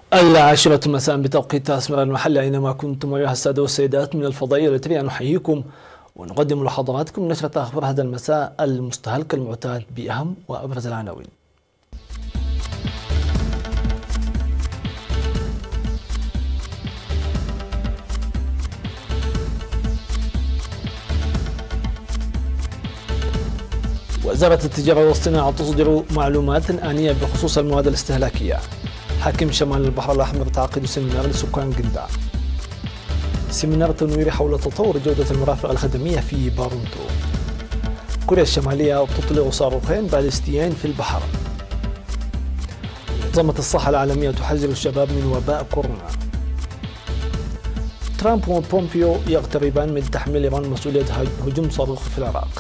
العاشرة مساء بتوقيت أسمر المحل أينما كنتم أيها السادة والسيدات من الفضائية الإريترية، نحييكم ونقدم لحضراتكم نشرة أخبار هذا المساء المستهلك المعتاد بأهم وأبرز العناوين. وزارة التجارة والصناعة تصدر معلومات آنية بخصوص المواد الاستهلاكية. حاكم شمال البحر الأحمر تعقد سيمينار لسكان جندة. سيمينار تنويري حول تطور جودة المرافق الخدمية في بارونتو. كوريا الشمالية تطلق صاروخين باليستيين في البحر. منظمة الصحة العالمية تحذر الشباب من وباء كورونا. ترامب وبومبيو يقتربان من تحميل إيران مسؤولية هجوم صاروخ في العراق.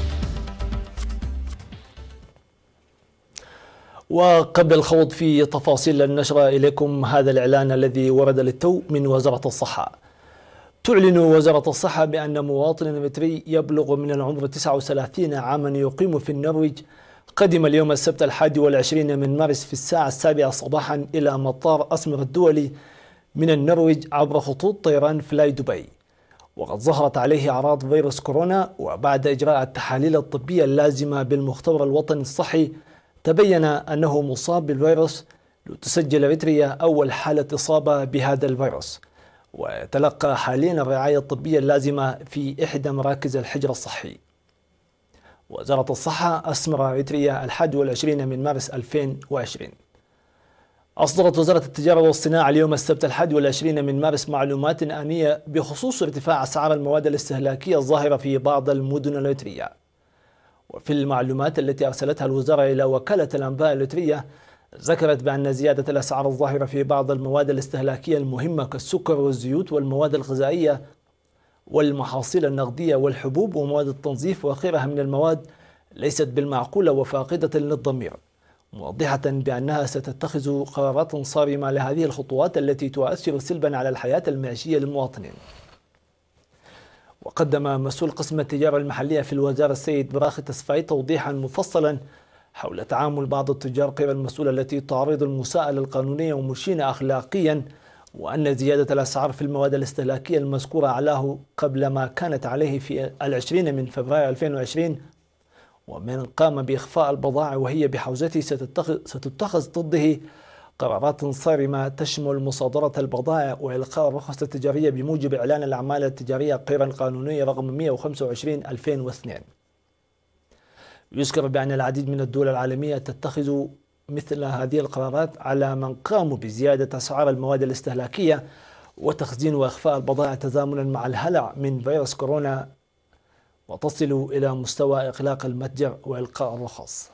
وقبل الخوض في تفاصيل النشرة إليكم هذا الإعلان الذي ورد للتو من وزارة الصحة. تعلن وزارة الصحة بأن مواطن إريتري يبلغ من العمر 39 عاما يقيم في النرويج قدم اليوم السبت 21 من مارس في الساعة 7 صباحا إلى مطار أسمر الدولي من النرويج عبر خطوط طيران فلاي دبي، وقد ظهرت عليه أعراض فيروس كورونا. وبعد إجراء التحاليل الطبية اللازمة بالمختبر الوطني الصحي تبين أنه مصاب بالفيروس، لتسجل إريتريا أول حالة إصابة بهذا الفيروس، ويتلقى حاليا الرعاية الطبية اللازمة في إحدى مراكز الحجر الصحي. وزارة الصحة أسمر إريتريا 21 من مارس 2020. أصدرت وزارة التجارة والصناعة اليوم السبت 21 من مارس معلومات آنية بخصوص ارتفاع أسعار المواد الاستهلاكية الظاهرة في بعض المدن الإريترية. وفي المعلومات التي أرسلتها الوزارة إلى وكالة الأنباء الإريترية، ذكرت بأن زيادة الأسعار الظاهرة في بعض المواد الاستهلاكية المهمة كالسكر والزيوت والمواد الغذائية والمحاصيل النقدية والحبوب ومواد التنظيف وغيرها من المواد ليست بالمعقولة وفاقدة للضمير، موضحة بأنها ستتخذ قرارات صارمة لهذه الخطوات التي تؤثر سلبا على الحياة المعيشية للمواطنين. وقدم مسؤول قسم التجارة المحلية في الوزارة السيد براخي تسفاي توضيحا مفصلا حول تعامل بعض التجار غير المسؤولة التي تعرض المساءلة القانونية ومشينة أخلاقيا، وأن زيادة الأسعار في المواد الاستهلاكية المذكورة أعلاه قبل ما كانت عليه في 20 من فبراير 2020، ومن قام بإخفاء البضائع وهي بحوزته ستتخذ ضده قرارات صارمة تشمل مصادرة البضائع وإلقاء الرخص التجارية بموجب إعلان الأعمال التجارية غير القانونية رقم 125/2002. يذكر بأن العديد من الدول العالمية تتخذ مثل هذه القرارات على من قاموا بزيادة أسعار المواد الاستهلاكية وتخزين وإخفاء البضائع تزامنا مع الهلع من فيروس كورونا، وتصل إلى مستوى إغلاق المتجر وإلقاء الرخص.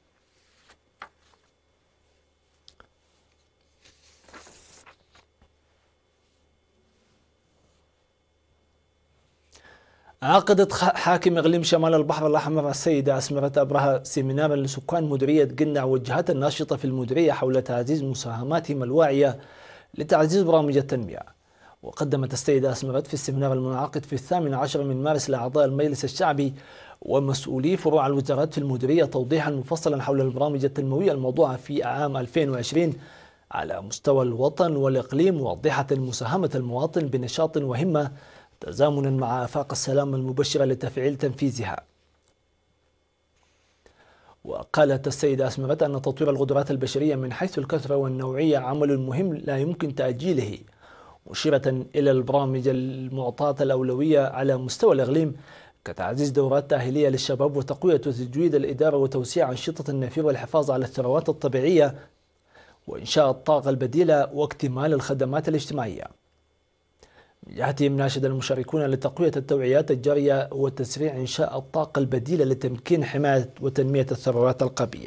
عقدت حاكم إقليم شمال البحر الأحمر السيدة أسمرة أبرهة سيمينارا لسكان مديرية جنة والجهات الناشطة في المديرية حول تعزيز مساهماتهم الواعية لتعزيز برامج التنمية. وقدمت السيدة أسمرة في السيمينار المنعقد في 18 من مارس لأعضاء المجلس الشعبي ومسؤولي فروع الوزارات في المديرية توضيحا مفصلا حول البرامج التنموية الموضوعة في عام 2020 على مستوى الوطن والإقليم، موضحة مساهمة المواطن بنشاط وهمة تزامنا مع آفاق السلام المبشرة لتفعيل تنفيذها. وقالت السيدة أسمرة أن تطوير القدرات البشرية من حيث الكثرة والنوعية عمل مهم لا يمكن تأجيله، مشيرة إلى البرامج المعطاة الأولوية على مستوى الإقليم كتعزيز دورات تأهيلية للشباب وتقوية وتجويد الإدارة وتوسيع أنشطة النفير والحفاظ على الثروات الطبيعية وإنشاء الطاقة البديلة واكتمال الخدمات الاجتماعية. من جهتهم ناشد المشاركون لتقوية التوعيات الجارية وتسريع إنشاء الطاقة البديلة لتمكين حماية وتنمية الثروات القابية.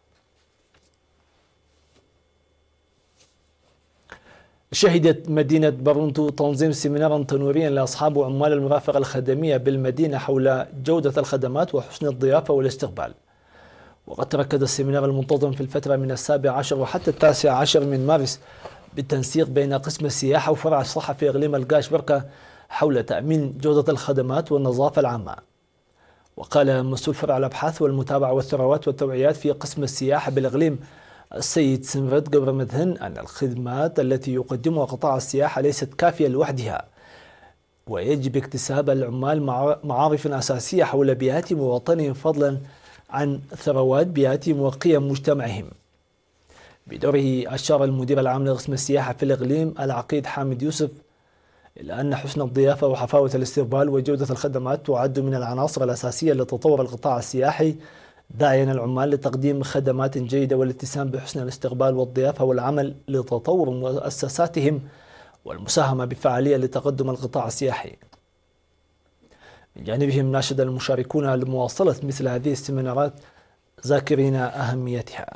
شهدت مدينة بارونتو تنظيم سيمينارا تنويريا لأصحاب وعمال المرافق الخدمية بالمدينة حول جودة الخدمات وحسن الضيافة والاستقبال. وقد تركز السيمينار المنتظم في الفترة من 17 وحتى 19 من مارس بالتنسيق بين قسم السياحة وفرع الصحة في إقليم القاش بركة حول تأمين جودة الخدمات والنظافة العامة. وقال مسؤول فرع الأبحاث والمتابعة والثروات والتوعيات في قسم السياحة بالإقليم السيد سنفرد قبر مدهن أن الخدمات التي يقدمها قطاع السياحة ليست كافية لوحدها، ويجب اكتساب العمال معارف أساسية حول بيئاتهم ووطنهم فضلا عن ثروات بيئاتهم وقيم مجتمعهم. بدوره أشار المدير العام لقسم السياحة في الإقليم العقيد حامد يوسف إلى أن حسن الضيافة وحفاوة الاستقبال وجودة الخدمات تعد من العناصر الأساسية لتطور القطاع السياحي، داعيا العمال لتقديم خدمات جيدة والاتسام بحسن الاستقبال والضيافة والعمل لتطور مؤسساتهم والمساهمة بفعالية لتقدم القطاع السياحي. من جانبهم ناشد المشاركون لمواصلة مثل هذه السيمينارات ذاكرين أهميتها.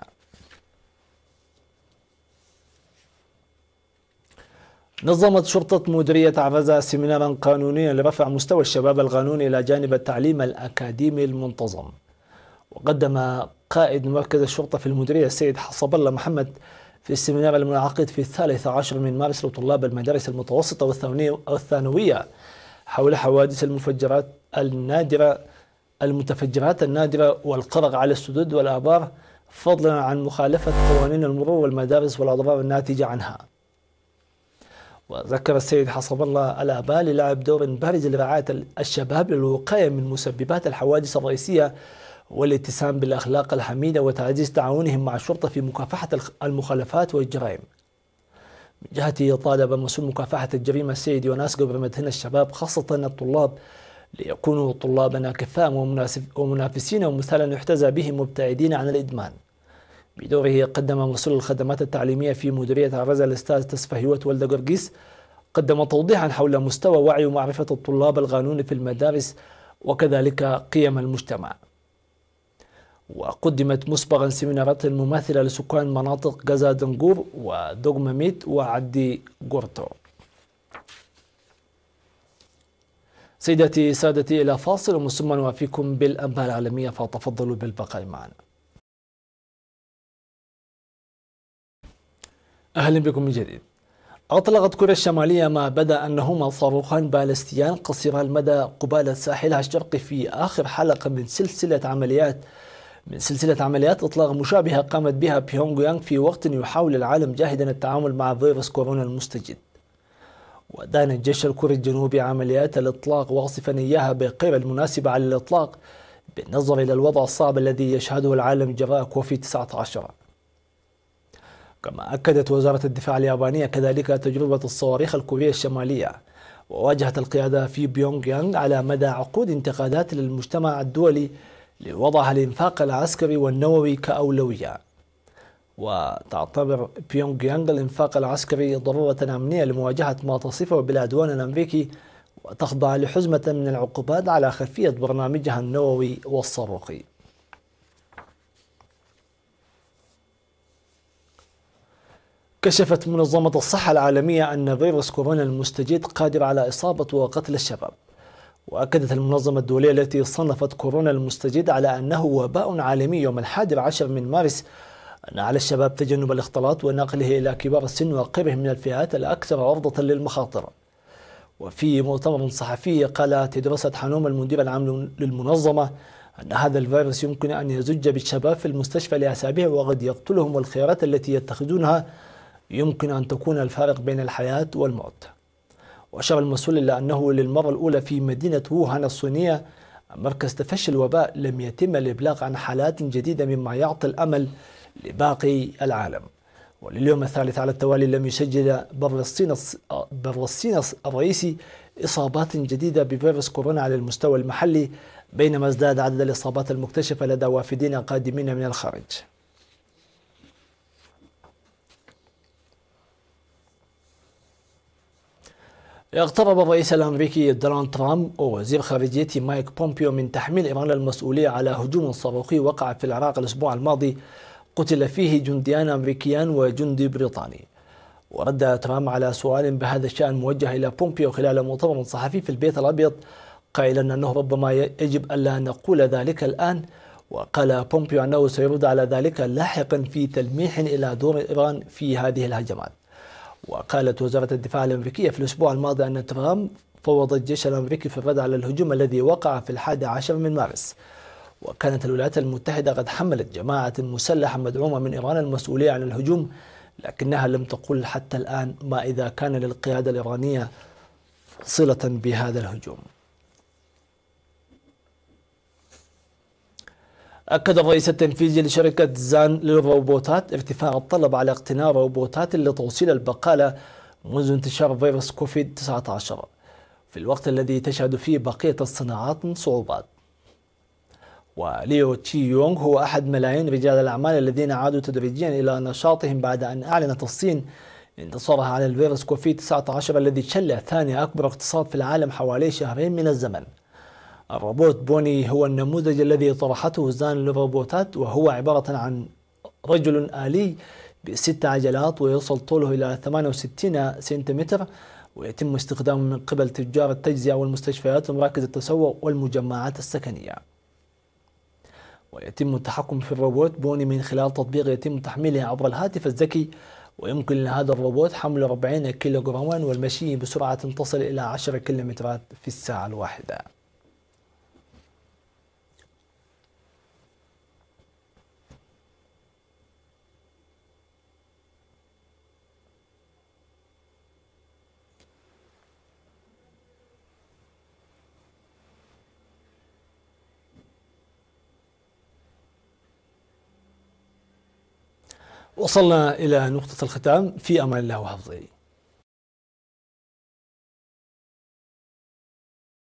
نظمت شرطة مديرية عفزة سيمينارا قانونيا لرفع مستوى الشباب القانوني إلى جانب التعليم الأكاديمي المنتظم. وقدم قائد مركز الشرطة في المديرية السيد حصب الله محمد في السيمينار المنعقد في 13 من مارس لطلاب المدارس المتوسطة والثانوية حول حوادث المتفجرات النادرة والقرق على السدود والآبار، فضلا عن مخالفة قوانين المرور والمدارس والأضرار الناتجة عنها. وذكر السيد حصب الله الآباء للعب دور بارز لرعاية الشباب للوقاية من مسببات الحوادث الرئيسية والاتسام بالأخلاق الحميدة وتعزيز تعاونهم مع الشرطة في مكافحة المخالفات والجرائم. من جهته طالب مسؤول مكافحة الجريمة السيد يوناس قبر مدهن الشباب خاصة الطلاب ليكونوا طلابا كفاء ومنافسين ومثالا يحتذى بهم مبتعدين عن الإدمان. بدوره قدم مسؤول الخدمات التعليمية في مديرية عفزة الأستاذ تسفهيوت ولد قرقيس قدم توضيحا حول مستوى وعي ومعرفة الطلاب القانوني في المدارس وكذلك قيم المجتمع. وقدمت مسبقا سيمينارات مماثلة لسكان مناطق غزة دنقور ودوغماميت وعدي غورتو. سيداتي سادتي إلى فاصل ومن ثم نوافيكم بالأنباء العالمية، فتفضلوا بالبقاء معنا. أهلا بكم من جديد. أطلقت كوريا الشمالية ما بدا أنهما صاروخان بالستيان قصيرا المدى قبالة ساحلها الشرقي في آخر حلقة من سلسلة عمليات إطلاق مشابهة قامت بها بيونغ يانغ في وقت يحاول العالم جاهدا التعامل مع فيروس كورونا المستجد. ودان الجيش الكوري الجنوبي عمليات الإطلاق واصفا إياها بغير المناسبة على الإطلاق بالنظر إلى الوضع الصعب الذي يشهده العالم جراء كوفيد-19. كما أكدت وزارة الدفاع اليابانية كذلك تجربة الصواريخ الكورية الشمالية، وواجهت القيادة في بيونغ يانغ على مدى عقود انتقادات للمجتمع الدولي لوضع الإنفاق العسكري والنووي كأولوية. وتعتبر بيونغ يانغ الإنفاق العسكري ضرورة أمنية لمواجهة ما تصفه بالعدوان الأمريكي، وتخضع لحزمة من العقوبات على خلفية برنامجها النووي والصاروخي. كشفت منظمة الصحة العالمية أن فيروس كورونا المستجد قادر على إصابة وقتل الشباب. وأكدت المنظمة الدولية التي صنفت كورونا المستجد على أنه وباء عالمي يوم 11 من مارس أن على الشباب تجنب الاختلاط ونقله إلى كبار السن وغيرهم من الفئات الأكثر عرضة للمخاطر. وفي مؤتمر صحفي قال تدرس حنوم المدير العام للمنظمة أن هذا الفيروس يمكن أن يزج بالشباب في المستشفى لأسابيع وقد يقتلهم، والخيارات التي يتخذونها يمكن أن تكون الفارق بين الحياة والموت. وأشار المسؤول إلى أنه للمرة الأولى في مدينة ووهان الصينية مركز تفشي الوباء لم يتم الإبلاغ عن حالات جديدة، مما يعطي الأمل لباقي العالم. ولليوم الثالث على التوالي لم يسجل بر الصين الرئيسي إصابات جديدة بفيروس كورونا على المستوى المحلي، بينما ازداد عدد الإصابات المكتشفة لدى وافدين قادمين من الخارج. اقترب الرئيس الأمريكي دونالد ترامب ووزير خارجيته مايك بومبيو من تحميل إيران المسؤولية على هجوم صاروخي وقع في العراق الأسبوع الماضي قتل فيه جنديان أمريكيان وجندي بريطاني. ورد ترامب على سؤال بهذا الشأن موجه إلى بومبيو خلال مؤتمر صحفي في البيت الأبيض قائلا أنه ربما يجب ألا نقول ذلك الآن. وقال بومبيو أنه سيرد على ذلك لاحقا في تلميح إلى دور إيران في هذه الهجمات. وقالت وزارة الدفاع الأمريكية في الأسبوع الماضي أن ترامب فوض الجيش الأمريكي في الرد على الهجوم الذي وقع في 11 من مارس. وكانت الولايات المتحدة قد حملت جماعة مسلحة مدعومة من إيران المسؤولية عن الهجوم، لكنها لم تقل حتى الآن ما إذا كان للقيادة الإيرانية صلة بهذا الهجوم. أكد الرئيس التنفيذي لشركة زان للروبوتات ارتفاع الطلب على اقتناء روبوتات لتوصيل البقالة منذ انتشار فيروس كوفيد-19 في الوقت الذي تشهد فيه بقية الصناعات صعوبات. وليو تشي يونغ هو أحد ملايين رجال الأعمال الذين عادوا تدريجيا إلى نشاطهم بعد أن أعلنت الصين انتصارها على الفيروس كوفيد-19 الذي شل ثاني أكبر اقتصاد في العالم حوالي شهرين من الزمن. الروبوت بوني هو النموذج الذي طرحته زان للروبوتات، وهو عبارة عن رجل آلي ب6 عجلات ويصل طوله إلى 68 سنتيمتر، ويتم استخدامه من قبل تجار التجزئة والمستشفيات ومراكز التسوق والمجمعات السكنية. ويتم التحكم في الروبوت بوني من خلال تطبيق يتم تحميله عبر الهاتف الذكي، ويمكن لهذا الروبوت حمل 40 كيلوغراما والمشي بسرعة تصل إلى 10 كيلومترات في الساعة الواحدة. وصلنا إلى نقطة الختام، في أمان الله وحفظه.